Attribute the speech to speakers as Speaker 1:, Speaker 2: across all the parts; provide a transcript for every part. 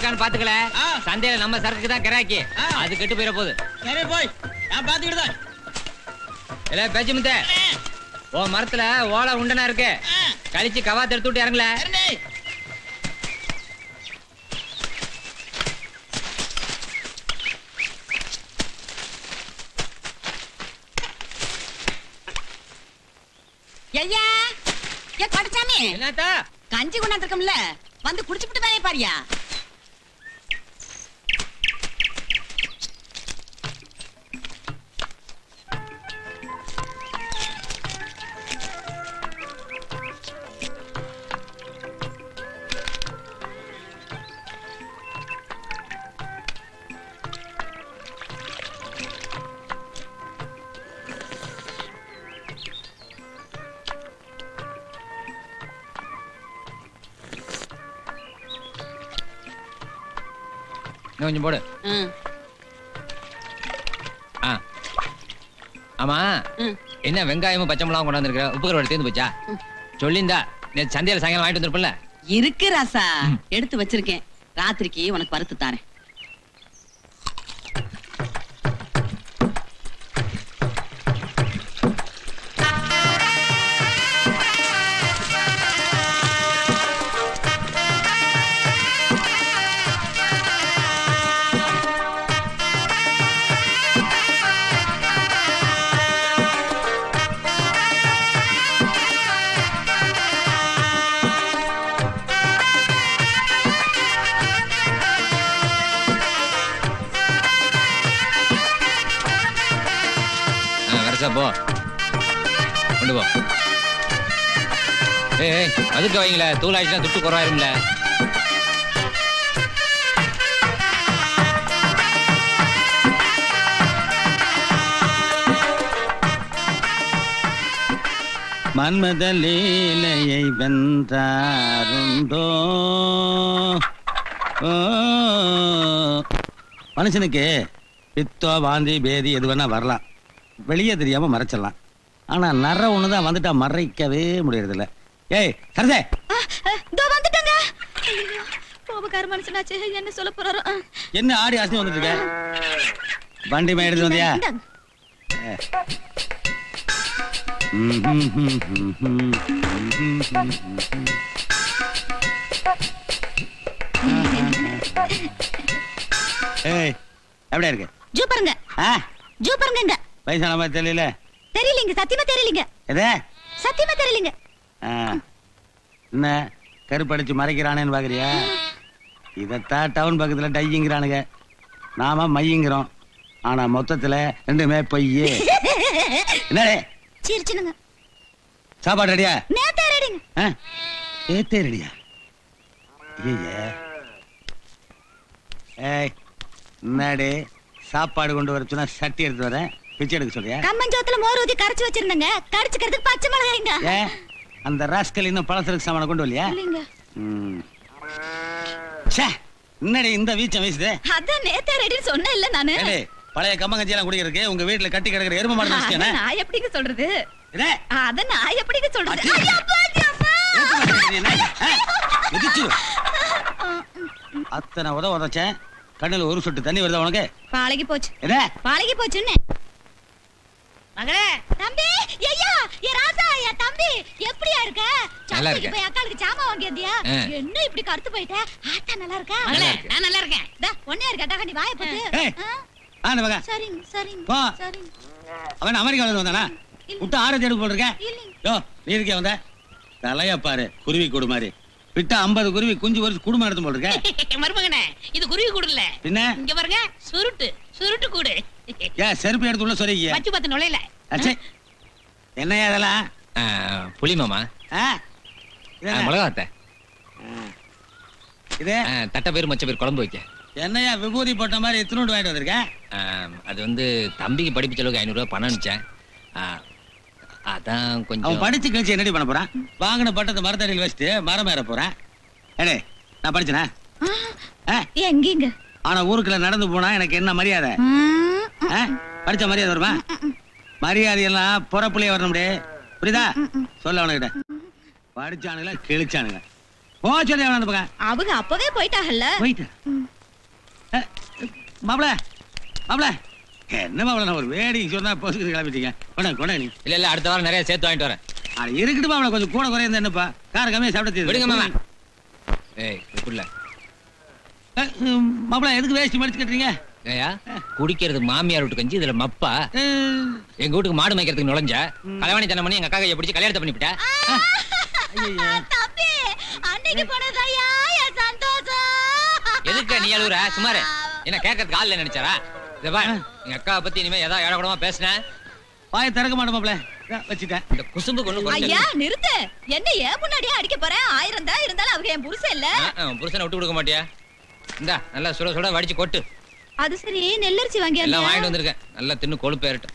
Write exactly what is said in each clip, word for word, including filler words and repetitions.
Speaker 1: இருக்கான்னு பாத்துக்கல. சந்தையில நம்ம சரக்கு தான் கிராக்கி. அது கெட்டு போயிட போகுது.
Speaker 2: சரி போய் நான் பாத்துக்கிட்டுதான்.
Speaker 1: இல்ல பேச்சு முத்த ஓ மரத்துல ஓலை உண்டனா இருக்கு. கழிச்சு கவாத்து எடுத்து விட்டு இறங்கல.
Speaker 3: ஐயா ஏ கொடச்சாமி
Speaker 1: என்னத்தா
Speaker 3: கஞ்சி கொண்டாந்துருக்கோம்ல வந்து குடிச்சுட்டு வேலையை பாரியா.
Speaker 1: கொஞ்சம் போடு. ஆமா என்ன வெங்காயமும் பச்சை மிளகாவும் கொண்டாந்துருக்க? உப்பு கருவாடு தேர்ந்து போச்சா? சொல்லிந்தா நேற்று சந்தையில சாயங்காலம் வாங்கிட்டு வந்திருப்பல.
Speaker 3: இருக்கு ராசா, எடுத்து வச்சிருக்கேன். ராத்திரிக்கு உனக்கு வறுத்து தாரேன்.
Speaker 1: போ கொண்டு போ. ஏய் அதுக்கு வைங்கள தூள் ஆயிடுச்சுன்னா துட்டு குறவாயிரும்ல.
Speaker 2: மன்மத லீலையை வென்றாருண்டோ. மனுஷனுக்கு பித்தோ வாந்தி பேதி எது வேணா வரலாம், வெளியே தெரியாம மறைச்சிடலாம். ஆனா நர ஒண்ணுதான் வந்துட்டா மறைக்கவே முடியறது இல்ல. ஏய் சரதே
Speaker 4: வந்துட்டங்க. கோபக்கார மனுஷனாச்சு, என்ன சொல்ல போறாரோ.
Speaker 2: என்ன ஆடி ஆசை வந்துட்டு இருக்க? வண்டி மே எடுத்து வந்தியா? ஏய் எப்படியா இருக்கு?
Speaker 4: ஜூ பாருங்க. ஜூ பாருங்க.
Speaker 2: வயசான மாதிரி தெரியல.
Speaker 4: தெரியலங்க, சத்தியமா தெரியலங்க.
Speaker 2: எது?
Speaker 4: சத்தியமா தெரியலங்க.
Speaker 2: என்ன கருப்படிச்சு மறைக்கிறானேன்னு பாக்குறியா? இதத்தான் டவுன் பக்கத்துல டைங்கிறானுங்க, நாம மையங்கிறோம். ஆனா மொத்தத்துல ரெண்டுமே பொய்யே. என்னடே
Speaker 4: சிரிச்சுனுங்க.
Speaker 2: சாப்பாடு ரெடியா?
Speaker 4: நேத்தே ரெடிங்க.
Speaker 2: நேத்தே ரெடியா? ஐயே ஏய் என்னடே சாப்பாடு கொண்டு வர சொன்னா சட்டி எடுத்து வரேன், பிச்சை எடுக்க சொல்றியா?
Speaker 4: கம்மஞ்சோத்துல மோர் ஊத்தி கரைச்சு வச்சிருந்தங்க, கரைச்சுக்கிறதுக்கு பச்சை மிளகாய்ங்க.
Speaker 2: ஏ அந்த ராஸ்கல் இன்னும் பழசருக்கு சாமான கொண்டு வரலையா?
Speaker 4: இல்லங்க.
Speaker 2: ம் ச்சே என்னடே இந்த வீச்சம் வீசுது?
Speaker 4: அதான் நேத்தே ரெடின்னு சொன்னேன் இல்ல நானு.
Speaker 2: ஏடே பழைய கம்மங்கஞ்சி எல்லாம் குடிக்கிறதுக்கு உங்க வீட்ல கட்டி கிடக்குற எருமை மாடு நினைச்சேனே.
Speaker 4: நான் எப்படிங்க சொல்றது?
Speaker 2: ஏடே
Speaker 4: அத நான் எப்படிங்க சொல்றது?
Speaker 2: ஐயா அப்பா அத்தனை உத உதச்சேன், கண்ணுல ஒரு சொட்டு தண்ணி வருதா உனக்கு?
Speaker 4: பாலகி போச்சு.
Speaker 2: ஏடே
Speaker 4: பாலகி போச்சுன்னு. மகளே தம்பி, ஐயா ஏ ராசா, ஏ தம்பி எப்படியா இருக்க?
Speaker 1: நல்லா இருக்கேன்.
Speaker 4: போய் அக்காளுக்கு சாமா வாங்கியதியா? என்ன இப்படி கருத்து போயிட்ட? ஆத்தா நல்லா இருக்கா?
Speaker 1: மகளே
Speaker 4: நான் நல்லா இருக்கேன். டா ஒண்ணே இருக்கடா, கண்ணி வாயை போட்டு.
Speaker 2: ஏய் ஆன மக
Speaker 4: சரிங்க சரிங்க
Speaker 2: போ.
Speaker 4: சரிங்க.
Speaker 2: அவன் அமெரிக்கால இருந்து வந்தானா? விட்டு ஆரஞ்சு எடுக்க போல் இருக்க. யோ நீ இருக்கே வந்த தலையா பாரு, குருவி கூடு மாதிரி விட்டா ஐம்பது குருவி குஞ்சு வரிசை குடும்பம் எடுத்து போல் இருக்க.
Speaker 3: மருமகனே இது குருவி கூடு இல்ல,
Speaker 2: பின்ன
Speaker 3: இங்க பாருங்க சுருட்டு சுருட்டு கூடு.
Speaker 2: ஏன் செருப்பு எடுத்து உள்ள சொருகிய?
Speaker 3: பச்சு பத்து நுழையில.
Speaker 2: அச்சே என்னையா அதெல்லாம்?
Speaker 1: புளி மாமா மிளகாத்த
Speaker 2: இது
Speaker 1: தட்டை பேர் மச்ச பேர் குழம்பு வைக்க.
Speaker 2: என்னையா விபூதி போட்ட மாதிரி எத்தனோண்டு வாங்கிட்டு வந்திருக்கேன்?
Speaker 1: அது வந்து தம்பிக்கு படிப்பு செலவுக்கு ஐநூறு ரூபாய் பணம் அனுப்பிச்சேன். அதான் கொஞ்சம்.
Speaker 2: அவன் படிச்சு கழிச்சு என்னடி பண்ண போறான்? வாங்கின பட்டத்தை மரத்தடியில் வச்சுட்டு மரம் ஏற போறான். ஏடே நான் படிச்சனா?
Speaker 4: எங்கீங்க?
Speaker 2: ஆனா ஊருக்குள்ள நடந்து போனா எனக்கு என்ன மரியாதை? படிச்ச மரியாதை வருமா? மரியாதை எல்லாம் புறப்புள்ளையே வரணும். புரியுதா? சொல்ல அவனுக்கிட்ட படிச்சானுங்களா கிழிச்சானுங்க. போ சொல்லி அவன் அந்த பக்கம்
Speaker 4: அவங்க அப்பவே போயிட்டாங்கல்ல.
Speaker 2: போயிட்டு மாப்பிள மாப்பிள என்ன மாப்பிள நான் ஒரு வேடி சொன்னா போசுக்கு கிளம்பிட்டீங்க. கொண்டா கொண்டா நீ.
Speaker 1: இல்ல இல்ல அடுத்த வாரம் நிறைய சேர்த்து வாங்கிட்டு வரேன்.
Speaker 2: அது இருக்கட்டும் மாப்பிள கொஞ்சம் கூட குறைய என்னப்பா கார கம்மியா சாப்பிட
Speaker 1: விடுங்க மாமா. ஏய் புள்ள
Speaker 2: மாப்பிள எதுக்கு வேஸ்ட் மடிச்சு கட்டுறீங்க?
Speaker 1: ஏயா குடிக்கிறது மாமியார் வீட்டு கஞ்சி இதுல மப்பா. எங்க வீட்டுக்கு மாடு மேய்க்கிறதுக்கு நுழைஞ்ச கலவாணி தனம் பண்ணி எங்க அக்கா கையை பிடிச்சி கல்யாணத்தை பண்ணிவிட்டா.
Speaker 4: தம்பி அன்னைக்கு போனதாயா என் சந்தோஷம்.
Speaker 1: எதுக்கு நீ அழுகுற? சுமாரு என்ன கேட்கறதுக்கு ஆள் நினைச்சாரா? இத பா எங்க அக்காவை பத்தி இனிமே ஏதாவது ஏடக்கூடமா பேசின
Speaker 2: வாயை திறக்க மாட்டேன் மாப்பிள. வச்சுட்டேன்
Speaker 1: இந்த குசும்பு கொண்டு
Speaker 4: ஐயா நிறுத்து. என்ன ஏன் முன்னாடியே அடிக்க போறேன்? ஆயிரம் தான் இருந்தாலும் அவங்க என் புருஷன் இல்ல.
Speaker 1: புருஷனை விட்டு கொடுக்க மாட்டியா? இந்தா நல்லா சுட சுட வடிச்சு கொட்டு.
Speaker 4: அது சரி நெல்லரிசி வாங்கி
Speaker 1: எல்லாம் வாங்கிட்டு வந்திருக்கேன். நல்லா தின்னு கொழுப்பு ஏறட்டும்.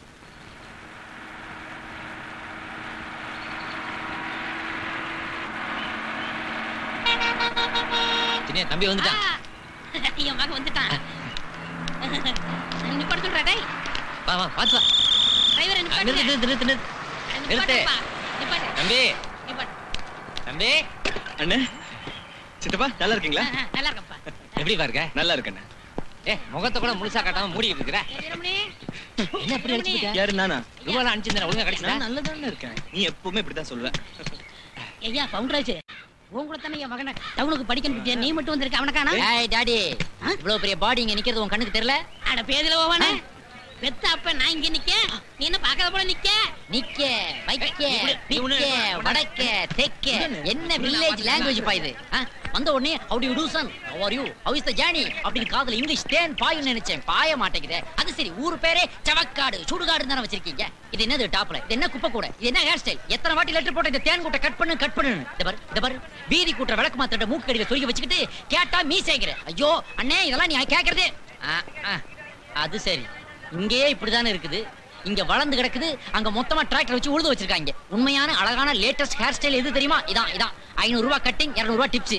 Speaker 1: சின்ன தம்பி வந்துட்டான்.
Speaker 4: என் மகன் வந்துட்டான். நிப்பாட்ட சொல்றா டேய்.
Speaker 1: வா வா பாத்து வா.
Speaker 4: டிரைவர் நிப்பாட்டு.
Speaker 1: நிறுத்து நிறுத்து நிறுத்து நிறுத்து. நிறுத்து.
Speaker 4: நிப்பாட்டு.
Speaker 1: தம்பி
Speaker 4: நிப்பாட்டு.
Speaker 1: தம்பி.
Speaker 5: அண்ணே சித்தப்பா நல்லா இருக்கீங்களா?
Speaker 4: நல்லா இருக்கப்பா.
Speaker 1: எப்படி பாருங்க?
Speaker 5: நல்லா இருக்கண்ணே.
Speaker 1: ஏ முகத்தை கூட முழுசா காட்டாம மூடிட்டு இருக்கற.
Speaker 4: ரமணி
Speaker 1: என்ன அப்படி அடிச்சிட்ட?
Speaker 5: யாரு நானா?
Speaker 1: ரூபால அடிச்சிருந்தா ஒழுங்கா கடிச்சா?
Speaker 5: நான் நல்லதானே இருக்கேன். நீ எப்பவுமே இப்படி தான் சொல்ற.
Speaker 3: ஐயா பவுண்டராஜ் உன் கூட தானே என் மகனை டவுனுக்கு படிக்கணும். நீ மட்டும் வந்திருக்க அவனை காணோம்.
Speaker 6: ஏய் டாடி இவ்வளவு பெரிய பாடி இங்க நிக்கிறது உன் கண்ணுக்கு தெரியல?
Speaker 3: அட பேதில போவானே பெத்த அப்ப நான் இங்க நிக்க நீ என்ன பாக்காத போல நிக்க
Speaker 6: நிக்க வைக்க பிக்க வடக்க தெக்க என்ன வில்லேஜ் லாங்குவேஜ் பா இது? வந்த உடனே how do you do son, how are you, how is the journey அப்படின்னு காதுல இங்கிலீஷ் தேன் பாயும் நினைச்சேன். பாய மாட்டேங்குதே. அது சரி ஊர் பேரே சவக்காடு சுடுகாடு தானே வச்சிருக்கீங்க. இது என்னது டாப்ல? இது என்ன குப்பை கூட? இது என்ன ஹேர் ஸ்டைல்? எத்தனை வாட்டி லெட்டர் போட்ட இந்த தேன் கூட்ட கட் பண்ணு கட் பண்ணு. இந்த பாரு இந்த பாரு வீதி கூட்ட விளக்கு மாத்திர மூக்கு கடியில சொருகி வச்சுக்கிட்டு கேட்டா மீசேங்கிற. ஐயோ அண்ணே இதெல்லாம் நீ கேக்குறதே. அது சரி இங்கேயே இப்படிதானே இருக்குது. இங்க வளர்ந்து கிடக்குது. அங்க மொத்தமா டிராக்டர் வச்சு உழுது வச்சிருக்காங்க. உண்மையான அழகான லேட்டஸ்ட் ஹேர் ஸ்டைல் எது தெரியுமா? இதான் இதான் ஐநூறு ரூபாய் கட்டிங் இருநூறு ரூபாய் டிப்ஸ்.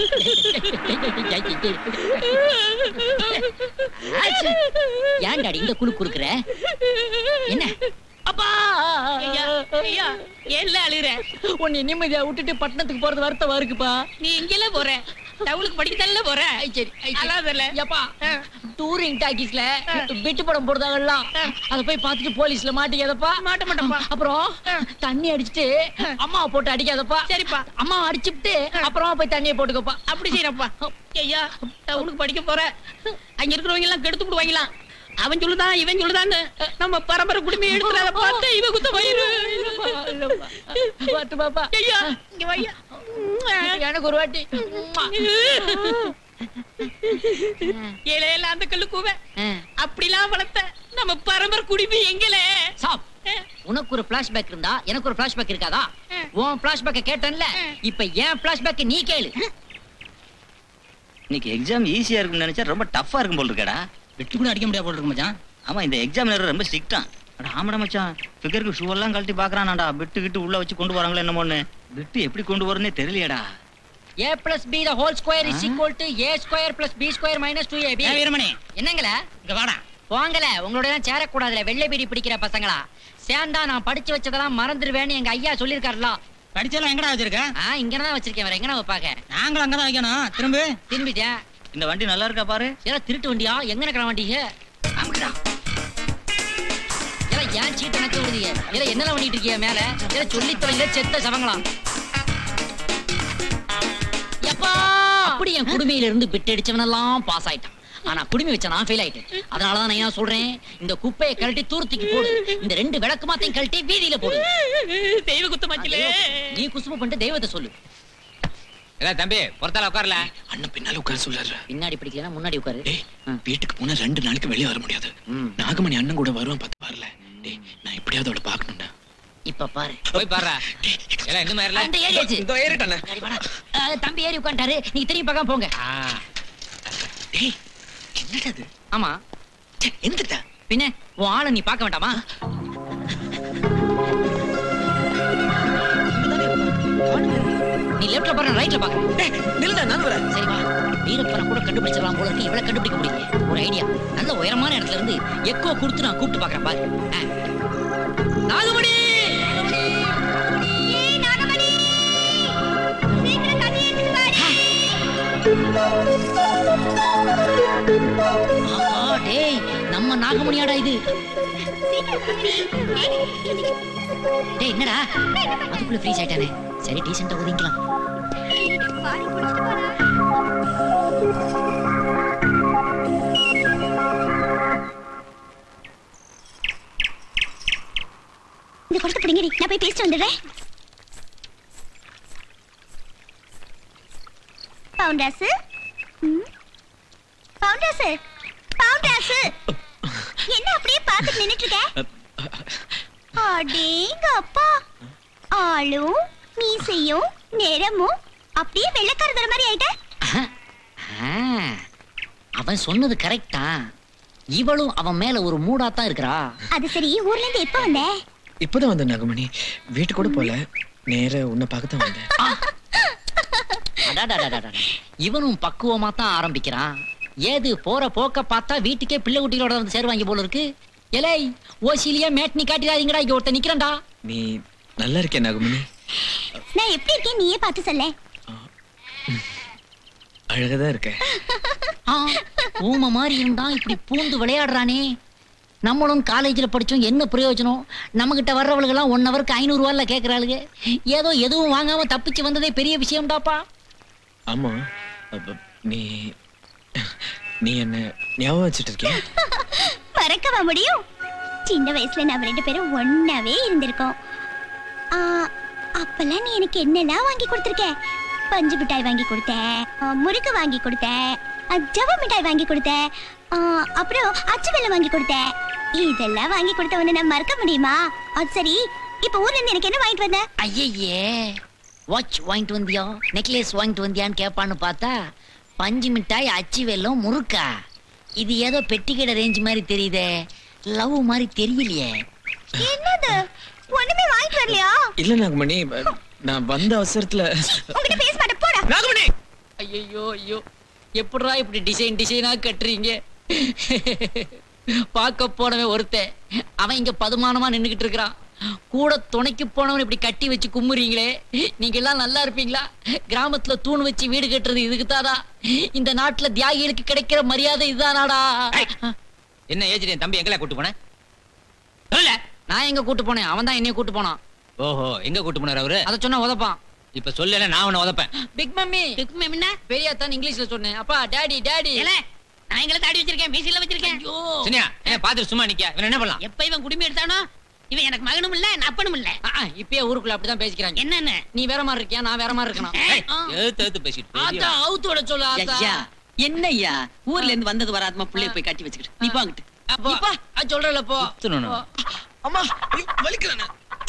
Speaker 6: ஏன் டாடி இந்த குழு குறுக்குற? என்ன
Speaker 3: அப்பா ஐயா ஐயா ஏன்ல அழுற?
Speaker 6: உன்னை நிம்மதியா விட்டுட்டு பட்டணத்துக்கு போறது வருத்தமா இருக்குப்பா.
Speaker 3: நீ எங்கல போற? டவுனுக்கு படிக்கதல்ல போற?
Speaker 6: சரி
Speaker 3: அலாதல்ல
Speaker 6: ஏப்பா டூரிங் டாக்கீஸ்ல விட்டு படம் போடுறாங்கல்ல அத போய் பார்த்துட்டு போலீஸ்ல மாட்டிக்காதப்பா.
Speaker 3: மாட்ட மாட்டப்பா.
Speaker 6: அப்புறம் தண்ணி அடிச்சிட்டு அம்மாவை போட்டு அடிக்காதப்பா.
Speaker 3: சரிப்பா.
Speaker 6: அம்மா அடிச்சுட்டு அப்புறமா போய் தண்ணியை போட்டுக்கப்பா.
Speaker 3: அப்படி செய்யறப்பா. ஐயா டவுனுக்கு படிக்க போற அங்க இருக்கிறவங்க எல்லாம் கெடுத்து விடுவாங்களாம். அவன் சொல்லுதான் இவன் சொல்லுதான்னு நம்ம பரம்பரை குடும்பம் எடுத்துறத பார்த்து இவ குத்த வயிறு.
Speaker 6: பாத்து பாப்பா
Speaker 3: ஐயா இங்க வையா.
Speaker 6: எனக்கு ஒரு வாட்டி
Speaker 3: ஏழையில அந்த கல்லு கூவ அப்படிலாம் வளர்த்த நம்ம பரம்பரை குடிமி எங்கல
Speaker 6: சாப். உனக்கு ஒரு பிளாஷ்பேக் இருந்தா எனக்கு ஒரு பிளாஷ்பேக் இருக்காதா? உன் பிளாஷ்பேக்க கேட்டேன்ல இப்ப ஏன் பிளாஷ்பேக் நீ கேளு.
Speaker 5: இன்னைக்கு எக்ஸாம் ஈஸியா இருக்கும்னு நினைச்சா ரொம்ப டஃப்பா இருக்கும் போல இருக்கடா.
Speaker 6: வெட்டி கூட அடிக்க முடியாது போல இருக்கு மச்சான்.
Speaker 5: ஆமா இந்த எக்ஸாமினர் ரொம்ப ஸ்ட்ரிக்ட்டான். அட ஆமாடா மச்சான் ஃபிகருக்கு ஷூ எல்லாம் கழட்டி பாக்குறானாடா. பிட்டு கிட்டு உள்ள வச்சு கொண்டு வராங்களா என்னமோன்னு. பிட்டு எப்படி கொண்டு வரனே தெரியலையடா.
Speaker 6: a plus b the whole square is equal to a square plus b square minus two a b.
Speaker 3: Veeramani
Speaker 6: என்னங்களா
Speaker 3: இங்க வாடா.
Speaker 6: போங்கல உங்களோட எல்லாம் சேர கூடாதுல வெள்ளை பீடி பிடிக்கிற பசங்களா. சேந்தா நான் படிச்சு வச்சதெல்லாம் மறந்துடுவேன்னு எங்க ஐயா சொல்லிருக்காருல.
Speaker 3: படிச்செல்லாம் எங்கடா வச்சிருக்க?
Speaker 6: ஆ இங்கதான் வச்சிருக்கேன். வேற எங்கடா வைப்பாங்க?
Speaker 3: நாங்களும் அங்கதான் வைக்கணும். திரும்ப
Speaker 6: திரும்பிட்டேன்.
Speaker 5: இந்த வண்டி நல்லா இருக்கா பாரு.
Speaker 6: ஏதா திருட்டு வண்டியா? எங்க இருக்கிற வண்டிங்க?
Speaker 5: ஆமாடா.
Speaker 6: ஏதா ஏன் சீட்டு நக்க விடுதீங்க? ஏதா என்னெல்லாம் பண்ணிட்டு இருக்கீங்க மேல? ஏதா சொல்லி தொலைங்க செத்த சவங்களா. எப்பா அப்படி என் குடுமையில இருந்து பிட் அடிச்சவனெல்லாம் பாஸ் ஆயிட்டான். ஆனா குடுமி வச்ச நான் ஃபெயில் ஆயிட்டேன். அதனாலதான் நான் என்ன சொல்றேன், இந்த குப்பையை கழட்டி தூரத்துக்கு போடு. இந்த ரெண்டு விளக்கு மாத்தையும் கழட்டி வீதியில போடு.
Speaker 3: தெய்வ குத்தமாச்சிலே.
Speaker 6: நீ குசும பண்ணிட்டு தெய்வத்தை சொல்லு.
Speaker 1: இல்ல தம்பி பொறுத்தால உட்காரல.
Speaker 5: அண்ணன் பின்னால உட்கார சொல்றாரு.
Speaker 6: பின்னாடி பிடிக்கலன்னா முன்னாடி உட்காரு.
Speaker 5: டேய் வீட்டுக்கு போனா ரெண்டு நாளைக்கு வெளிய வர முடியாது. நாகமணி அண்ணன் கூட வருவான் பார்த்து பாருல. டேய் நான் எப்படியாவது அவளை பார்க்கணும்டா.
Speaker 6: இப்ப பாரு
Speaker 1: போய் பாருடா. எல்லாம் இந்த மாதிரி
Speaker 6: அந்த ஏறியாச்சு.
Speaker 5: இதோ ஏறிட்டானே.
Speaker 6: தம்பி ஏறி உட்கார்ந்தாரு. நீங்க திரும்பி பார்க்காம போங்க.
Speaker 5: டேய் என்னடா இது?
Speaker 6: ஆமா
Speaker 5: எந்திரடா.
Speaker 6: பின்ன உன் ஆளை நீ பார்க்க வேண்டாமா? நீ லெஃப்ட்ல பாரு ரைட்ல பாரு.
Speaker 5: டேய் நில்லுடா நான் வரேன்.
Speaker 6: சரி வா. வீரப்பனை கூட கண்டுபிடிச்சிடலாம் போல இருக்கு. இவளை கண்டுபிடிக்க முடியல. ஒரு ஐடியா. நல்ல உயரமான இடத்துல இருந்து எக்கோ கொடுத்து நான் கூப்பிட்டு பாக்குறேன் பாரு. நாகமணி
Speaker 4: ஏய் நாகமணி சீக்கிரம் தண்ணி எடுத்து
Speaker 6: ஆஹா, டேய் நம்ம நாகமணியாடா இது. டேய் என்னடா அதுக்குள்ள ஃப்ரீஸ் ஆயிட்டானே. சரி டீசெண்டா ஒதுங்கிக்கலாம்.
Speaker 4: இந்த கொடுத்து பிடிங்கடி, நான் போய் பேசிட்டு வந்துடுறேன். பவுண்டர்ஸ் பவுண்டர்ஸ் பவுண்டர்ஸ் என்ன அப்படியே பார்த்துட்டு நின்னுட்டு இருக்க? அடேங்க அப்பா, ஆளும் மீசையும் நிறமும் அப்படியே வெள்ளைக்காரதர மாதிரி ஆயிட்ட.
Speaker 6: அவன் சொன்னது கரெக்டா? இவளும் அவன் மேல ஒரு மூடாத்தான் இருக்கிறா. அது சரி, ஊர்ல இருந்து எப்ப வந்த?
Speaker 7: இப்பதான் வந்த நாகமணி. வீட்டு கூட போல, நேர உன்னை பார்க்கத்தான் வந்தேன்.
Speaker 6: இவனும் பக்குவமா தான் ஆரம்பிக்கிறான். ஏது போற போக்க பார்த்தா வீட்டுக்கே பிள்ளை குட்டிகளோட வந்து சேருவாங்க போல இருக்கு. எலை ஓசிலியா மேட் நீ காட்டிடாதீங்கடா, இங்க ஒருத்த நிக்கிறேன்டா.
Speaker 7: நீ நல்லா இருக்கே நாகமணி.
Speaker 4: நான் எப்படி இருக்கேன் நீயே பார்த்து சொல்ல.
Speaker 7: அழகதான் இருக்க.
Speaker 6: ஊம மாதிரி இருந்தா இப்படி பூந்து விளையாடுறானே. நம்மளும் காலேஜில் படிச்சோம், என்ன பிரயோஜனம்? நம்ம கிட்ட வர்றவளுகெல்லாம் ஒன் ஹவருக்கு ஐநூறு ரூபாய்ல கேட்கறாளுங்க. ஏதோ எதுவும் வாங்காம தப்பிச்சு வந்ததே பெரிய விஷயம்டாப்பா.
Speaker 7: ஆமா, நீ நீ என்ன ஞாபகம் வச்சுட்டு இருக்கிய?
Speaker 4: மறக்கவா முடியும்? சின்ன வயசுல நம்ம ரெண்டு பேரும் ஒன்னாவே இருந்திருக்கோம். அப்பெல்லாம் நீ எனக்கு என்னெல்லாம் வாங்கி கொடுத்திருக்க? பஞ்சு மிட்டாய் வாங்கி கொடுத்தேன், முறுக்கு வாங்கி கொடுத்தேன், ஜவ மிட்டாய் வாங்கி கொடுத்தேன், அப்புறம் அச்சு வெல்லம் வாங்கி கொடுத்தேன். இதெல்லாம் வாங்கி கொடுத்த உடனே நான் மறக்க முடியுமா? அது சரி, இப்ப ஊர்ல இருந்து எனக்கு என்ன வாங்கிட்டு வந்த?
Speaker 6: ஐயே, வாட்ச் வாங்கிட்டு வந்தியா, நெக்லஸ் வாங்கிட்டு வந்தியான்னு கேட்பான்னு பார்த்தா பஞ்சு மிட்டாய், அச்சு வெல்லம், முறுக்கா. இது ஏதோ பெட்டிக்கடை ரேஞ்ச் மாதிரி தெரியுதே, லவ் மாதிரி தெரியலையே.
Speaker 4: என்னது, ஒண்ணுமே வாங்கிட்டு வரலையா?
Speaker 7: இல்ல நாகமணி, நான் வந்த அவசரத்துல
Speaker 4: உன்கிட்ட பேச மாட்டேன், போடா.
Speaker 7: நாகமணி,
Speaker 6: ஐயோ ஐயோ, எப்படா இப்படி டிசைன் டிசைனா கட்டுறீங்க? பார்க்க போனவன் ஒருத்தன், அவன் இங்க பதுமானமா நின்னுகிட்டு இருக்கிறான். கூட துணைக்கு போனவன் இப்படி கட்டி வச்சு கும்முறீங்களே, நீங்க எல்லாம் நல்லா இருப்பீங்களா? கிராமத்துல தூண் வச்சு வீடு கட்டுறது இதுக்குதாடா? இந்த நாட்டுல தியாகிகளுக்கு கிடைக்கிற மரியாதை இதுதானாடா?
Speaker 1: என்ன ஏஜ் தம்பி எங்கெல்லாம் கூட்டு போன?
Speaker 6: நான் எங்க கூட்டு போனேன், அவன் தான் என்னைய கூட்டு போனான்.
Speaker 1: ஓஹோ, எங்க கூட்டு போனார் அவரு?
Speaker 6: அத சொன்னா உதப்பான்.
Speaker 1: இப்ப சொல்லல, நான் உன்னை உதப்பேன்.
Speaker 6: பிக் மம்மி,
Speaker 3: பிக் மம்மினா
Speaker 6: பெரியா தான் இங்கிலீஷ்ல சொன்னேன். அப்பா டாடி டாடி.
Speaker 3: ஏல, நான் எங்கள தாடி வச்சிருக்கேன், மீசில வச்சிருக்கேன்.
Speaker 6: ஐயோ,
Speaker 1: சனியா என்ன பாத்துட்டு சும்மா நிக்க? இவன் என்ன பண்ணலாம்?
Speaker 3: எப்ப இவன் குடுமி எடுத்தானோ, இவன் எனக்கு மகனும் இல்ல அப்பனும் இல்ல.
Speaker 6: இப்பயே ஊருக்குள்ள அப்படிதான் பேசிக்கிறாங்க.
Speaker 3: என்னன்னு?
Speaker 6: நீ வேற மாதிரி இருக்கியா, நான் வேற மாதிரி இருக்கணும்.
Speaker 1: எழுத்து எழுத்து பேசிட்டு
Speaker 6: ஆத்தா அவுத்தோட சொல்ல ஆத்தா.
Speaker 8: ஐயா, என்னய்யா ஊர்ல இருந்து வந்தது வராதமா புள்ளைய போய் கட்டி வச்சுக்கிட்டு நீ போங்கிட்டு.
Speaker 6: அப்பா அது சொல்றல போ.
Speaker 7: அம்மா வலிக்கிறேன்.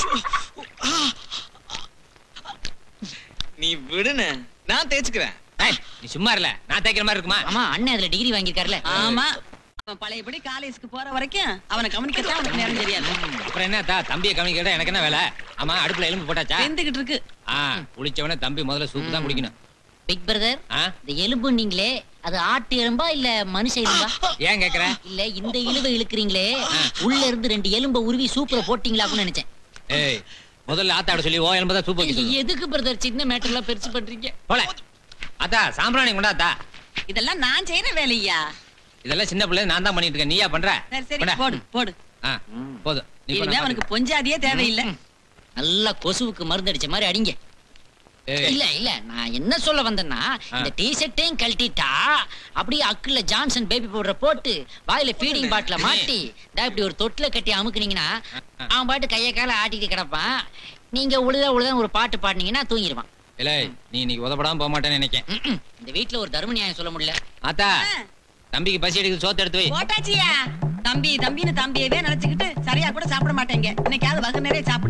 Speaker 7: நீ விடுன, நான் தேய்ச்சுக்கிறேன்.
Speaker 1: நீ சும்மா இல்ல, நான் தேய்க்கிற மாதிரி இருக்குமா?
Speaker 6: ஆமா, அண்ணன் அதுல டிகிரி வாங்கிருக்காருல.
Speaker 8: ஆமா, அவன் பழையபடி காலேஜுக்கு போற வரைக்கும் அவனை கவனிக்கத்தான் அவனுக்கு நேரம் தெரியாது.
Speaker 1: அப்புறம் என்ன தா, தம்பியை கவனிக்கிறதா எனக்கு என்ன வேலை? ஆமா, அடுப்புல எலும்பு போட்டாச்சா?
Speaker 8: வெந்துகிட்டு இருக்கு.
Speaker 1: ஆ, குளிச்சவன தம்பி முதல்ல சூப்பு தான் குடிக்கணும்.
Speaker 6: பிக் பிரதர்,
Speaker 1: ஆ?
Speaker 6: இந்த எலும்பு நீங்களே, அது ஆட்டு எலும்பா இல்ல மனுஷ எலும்பா?
Speaker 1: ஏன் கேக்குற?
Speaker 6: இல்ல இந்த இழுவை இழுக்கிறீங்களே, உள்ள இருந்து ரெண்டு எலும்ப உருவி சூப்பரை போட்டீங்களான்னு நினைச்சேன்.
Speaker 1: ஏய், முதல்ல ஆத்தாட சொல்லி ஓ எலும்பு தான் சூப்பு வைக்க சொல்லு.
Speaker 6: எதுக்கு பிரதர் சின்ன மேட்டர் எல்லாம் பெருசு பண்றீங்க?
Speaker 1: போல அத்தா, சாம்பிராணி கொண்டாத்தா.
Speaker 8: இதெல்லாம் நான் செய்யற வேலையா?
Speaker 1: இதெல்லாம் சின்ன பிள்ளை நான் தான் பண்ணிட்டு இருக்கேன், நீயா பண்ற?
Speaker 8: சரி சரி, போடு போடு.
Speaker 1: ஆ, போதும். நீ
Speaker 8: இனிமே
Speaker 1: பண்ண
Speaker 8: அவனுக்கு பொஞ்சாதியே தேவையில்லை.
Speaker 6: நல்லா கொசுவுக்கு மருந்து அடிச்ச மாதிரி அடிங்க.
Speaker 1: ஏய்,
Speaker 6: இல்ல இல்ல, நான் என்ன சொல்ல வந்தேன்னா, இந்த டி-ஷர்ட்டையும் கழட்டிட்டா அப்படியே அக்குல ஜான்சன் பேபி பவுடரை போட்டு வாயில ஃபீடிங் பாட்டில மாட்டி டா இப்படி ஒரு தொட்டில கட்டி அமுக்குனீங்கன்னா அவன் பாட்டு கைய கால ஆட்டிட்டு கிடப்பான். நீங்க உழுதா உழுதா ஒரு பாட்டு பாடினீங்கன்னா தூங்கிடுவான்.
Speaker 1: இல்ல நீ இன்னைக்கு உதப்படாம போக மாட்டேன்னு நினைக்கேன்.
Speaker 6: இந்த வீட்டுல ஒரு தர்ம நியாயம் சொல்ல முடியல.
Speaker 1: ஆத்தா, தம்பிக்கு பசி எடுக்குது, சோத்து எடுத்து வை.
Speaker 8: போட்டாச்சியா? தம்பி தம்பின்னு தம்பியவே நினைச்சுக்கிட்டு சரியா கூட சாப்பிட மாட்டேங்க. இன்னைக்காவது வகை நிறைய சாப்பிடு.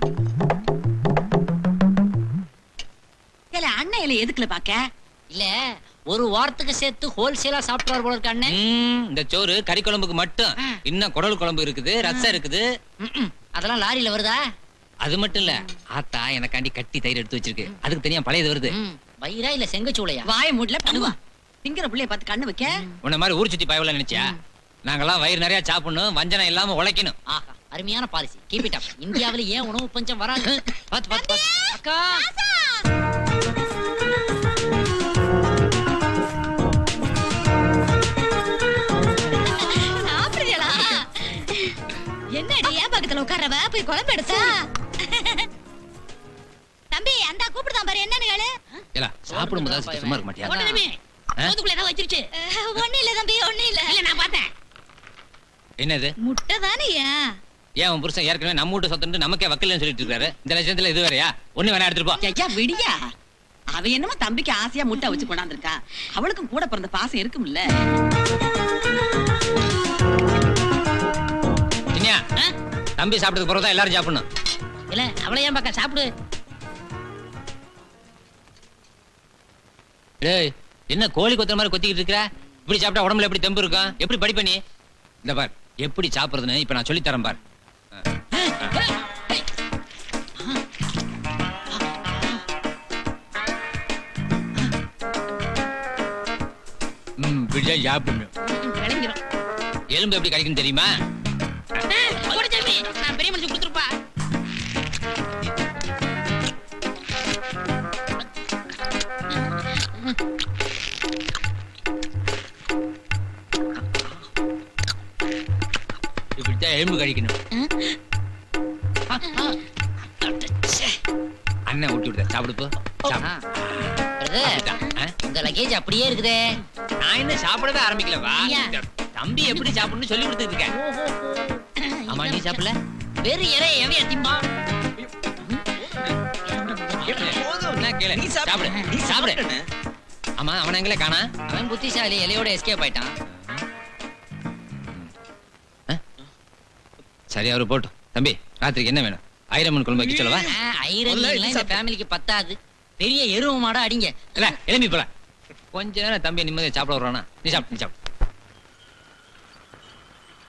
Speaker 8: இல்ல அண்ணன் இல்ல எதுக்குல பாக்க?
Speaker 6: இல்ல ஒரு வாரத்துக்கு சேர்த்து ஹோல்சேலா சாப்பிட்டாரு போல இருக்க அண்ணன்.
Speaker 1: இந்த சோறு கறி குழம்புக்கு மட்டும், இன்னும் குடல் குழம்பு இருக்குது, ரசம் இருக்குது.
Speaker 6: அதெல்லாம் லாரியில வருதா?
Speaker 1: அது மட்டும் இல்ல, ஆத்தா எனக்காண்டி கட்டி தயிர் எடுத்து வச்சிருக்கு, அதுக்கு தனியா பழையது வருது.
Speaker 6: வயிறா இல்ல செங்கச்சூளையா?
Speaker 8: வாய மூடல பண்ணுவா. திங்கிற புள்ளைய பார்த்து கண்ணு வைக்க.
Speaker 1: உன்ன மாதிரி ஊர் சுத்தி பயவல நினைச்சியா? நாங்கெல்லாம் வயிறு நிறைய சாப்பிடணும், வஞ்சனம் இல்லாம உழைக்கணும்.
Speaker 6: ஆஹா, அருமையான பாலிசி. Keep it up. இந்தியாவுல ஏன் உணவு பஞ்சம் வராது? பாத்து பாத்து பாத்து. அக்கா
Speaker 4: என்னடி ஏன் பக்கத்துல உட்கார்றவ போய் குழம்பு எடுத்தா தம்பி அந்த கூப்பிடுதான் பாரு என்னன்னு கேளு
Speaker 1: ஏலா சாப்பிடும் போது சும்மா இருக்க மாட்டியா
Speaker 3: ஒண்ணுமே சோத்துக்குள்ள ஏதாவது வச்சிருச்சு
Speaker 4: ஒண்ணு இல்ல தம்பி ஒண்ணு இல்ல
Speaker 3: இல்ல நான் பார்த்தேன்
Speaker 1: என்னது
Speaker 4: முட்டை தானேயா
Speaker 1: ஏன் உன் புருஷன் ஏற்கனவே நம்ம வீட்டு சொத்துட்டு நமக்கே வக்கீல்னு சொல்லிட்டு இருக்காரு இந்த லட்சத்துல இது வேறயா ஒண்ணு வேணா எடுத்துட்டு போ
Speaker 8: ஐயா விடியா அவ என்னமோ தம்பிக்கு ஆசையா முட்டை வச்சு கொண்டாந்துருக்கா அவளுக்கும் கூட பிறந்த பாசம் இருக்கும்ல
Speaker 1: இனியா தம்பி சாப்பிட்டதுக்கு பிறகு தான் எல்லாரும் சாப்பிடணும்
Speaker 3: இல்ல அவளை ஏன் பக்கம் சாப்பிடு
Speaker 1: டேய் என்ன கோழி கொத்துற மாதிரி கொத்திக்கிட்டு இருக்கற இப்படி சாப்பிட்டா உடம்புல எப்படி தெம்பு இருக்கும் எப்படி படி பண்ணி இந்த பார் எப்படி சாப்பிடுறதுன்னு இப்ப நான் சொல்லி தரேன் பார் ம் பிடிச்சா சாப்பிடணும்
Speaker 3: விளங்கிரும்
Speaker 1: எலும்பு எப்படி கிடைக்கும் தெரியுமா
Speaker 3: கூட தம்பி நான் பெரிய மனுஷன் கொடுத்துருப்பா
Speaker 1: இப்படித்தான் எலும்பு கழிக்கணும் அண்ணன் ஊட்டி விடுத சாப்பிடுப்போ
Speaker 6: உங்க லக்கேஜ் அப்படியே இருக்குதே
Speaker 1: நான் என்ன சாப்பிடவே ஆரம்பிக்கல வா
Speaker 3: ஐயா.
Speaker 1: தம்பி எப்படி சாப்பிடணும்னு சொல்லி கொடுத்துட்டு இருக்கேன் ஆமா நீ சாப்பிடல
Speaker 3: வெறும் இறை எவையா திம்பா
Speaker 1: என்ன கேளு சாப்பிடு நீ சாப்பிடு ஆமா அவன் எங்களே காணா
Speaker 6: அவன் புத்திசாலி இலையோட எஸ்கேப் ஆயிட்டான்
Speaker 1: சரி அவரு போட்டு தம்பி ராத்திரிக்கு என்ன வேணும் ஐரமன் குழம்பு வைக்க சொல்லவா
Speaker 6: ஐரன் இந்த ஃபேமிலிக்கு பத்தாது பெரிய எருவ மாடா அடிங்க
Speaker 1: இல்ல எலும்பி போல கொஞ்ச நேரம் தம்பி நிம்மதியா சாப்பிட வர்றானா நீ சாப்பிடு நீ சாப்பிடு